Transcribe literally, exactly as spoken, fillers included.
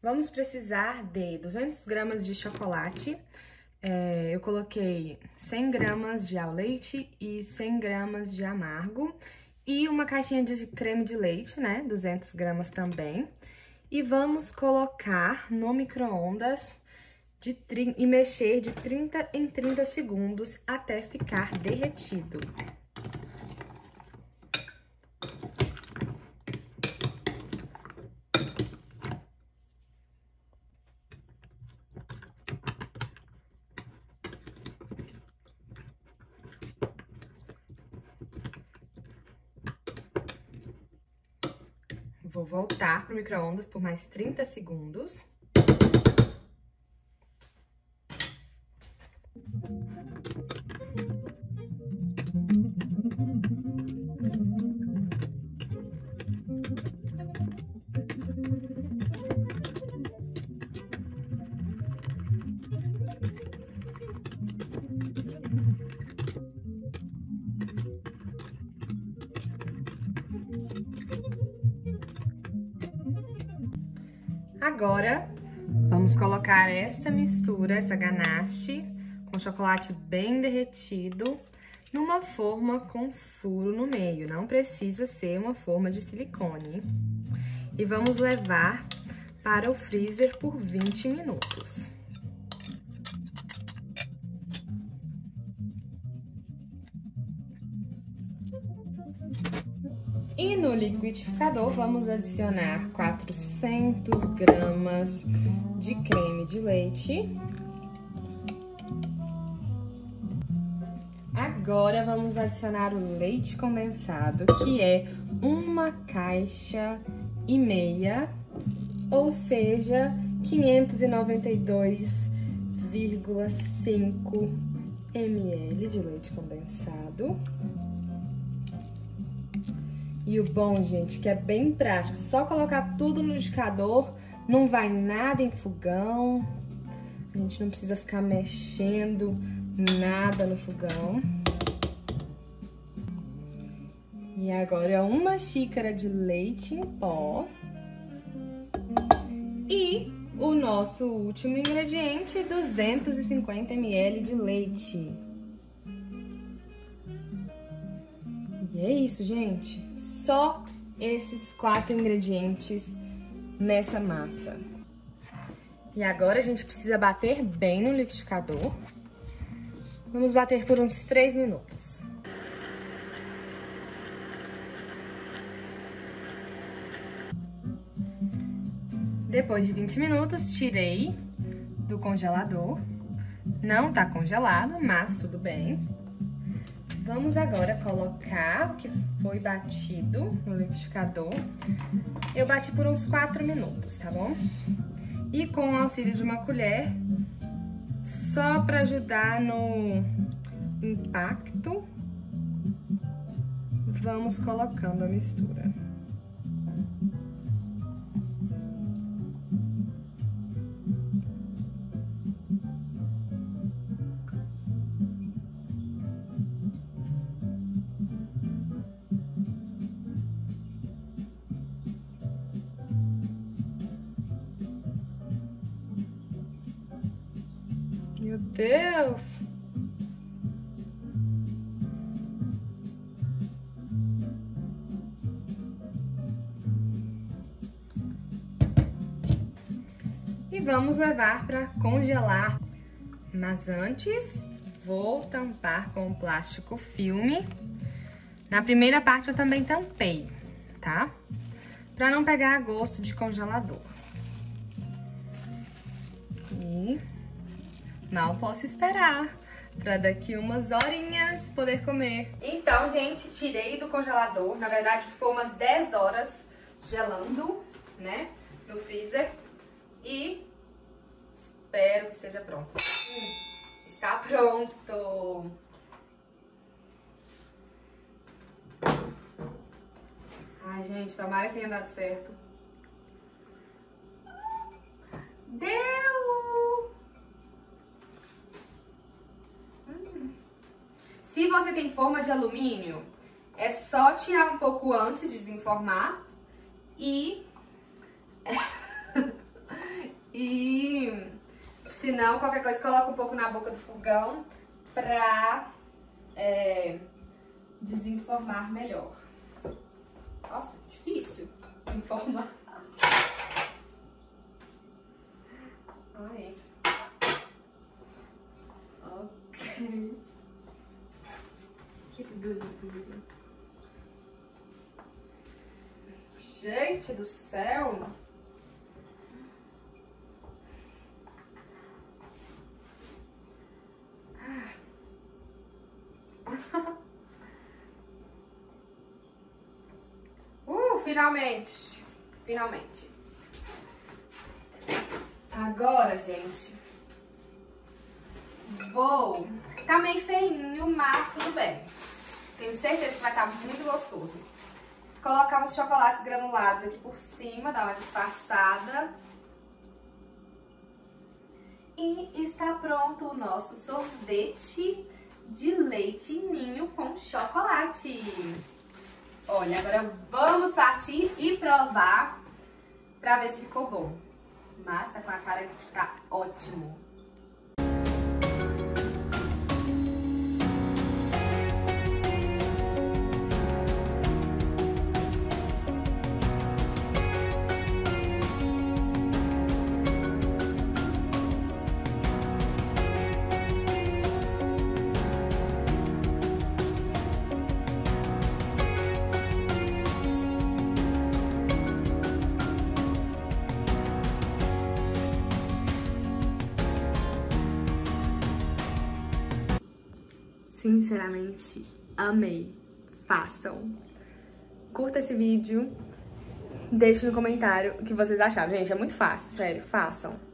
Vamos precisar de duzentas gramas de chocolate. É, eu coloquei cem gramas de ao leite e cem gramas de amargo. E uma caixinha de creme de leite, né? duzentas gramas também. E vamos colocar no micro-ondas de e mexer de trinta em trinta segundos até ficar derretido. Vou voltar pro micro-ondas por mais trinta segundos. Agora, vamos colocar essa mistura, essa ganache, com chocolate bem derretido, numa forma com furo no meio. Não precisa ser uma forma de silicone. E vamos levar para o freezer por vinte minutos. E no liquidificador, vamos adicionar quatrocentas gramas de creme de leite. Agora, vamos adicionar o leite condensado, que é uma caixa e meia, ou seja, quinhentos e noventa e dois vírgula cinco mililitros de leite condensado. E o bom, gente, que é bem prático, só colocar tudo no liquidificador, não vai nada em fogão, a gente não precisa ficar mexendo nada no fogão. E agora uma xícara de leite em pó. E o nosso último ingrediente, duzentos e cinquenta mililitros de leite. E é isso, gente. Só esses quatro ingredientes nessa massa. E agora a gente precisa bater bem no liquidificador. Vamos bater por uns três minutos. Depois de vinte minutos, tirei do congelador. Não tá congelado, mas tudo bem. Vamos agora colocar o que foi batido no liquidificador. Eu bati por uns quatro minutos, tá bom? E com o auxílio de uma colher, só para ajudar no impacto, vamos colocando a mistura. Meu Deus! E vamos levar para congelar. Mas antes, vou tampar com plástico filme. Na primeira parte eu também tampei, tá? Para não pegar gosto de congelador. E mal posso esperar para daqui umas horinhas poder comer. Então, gente, tirei do congelador. Na verdade, ficou umas dez horas gelando, né, no freezer. E espero que esteja pronto. Hum, está pronto! Ai, gente, tomara que tenha dado certo. Deu! Hum. Se você tem forma de alumínio, é só tirar um pouco antes de desenformar e... E se não, qualquer coisa, coloca um pouco na boca do fogão pra é, desenformar melhor. Nossa, que difícil desenformar. Ai. Ok. Keep good, good. Gente do céu! Uh, finalmente! Finalmente! Agora, gente, vou... Tá meio feinho, mas tudo bem. Tenho certeza que vai estar muito gostoso. Colocar uns chocolates granulados aqui por cima, dar uma disfarçada. E está pronto o nosso sorvete de leite ninho com chocolate. Olha, agora vamos partir e provar pra ver se ficou bom. Mas tá com a cara de ficar ótimo. Sinceramente, amei. Façam. Curta esse vídeo. Deixe no comentário o que vocês acharam. Gente, é muito fácil, sério. Façam.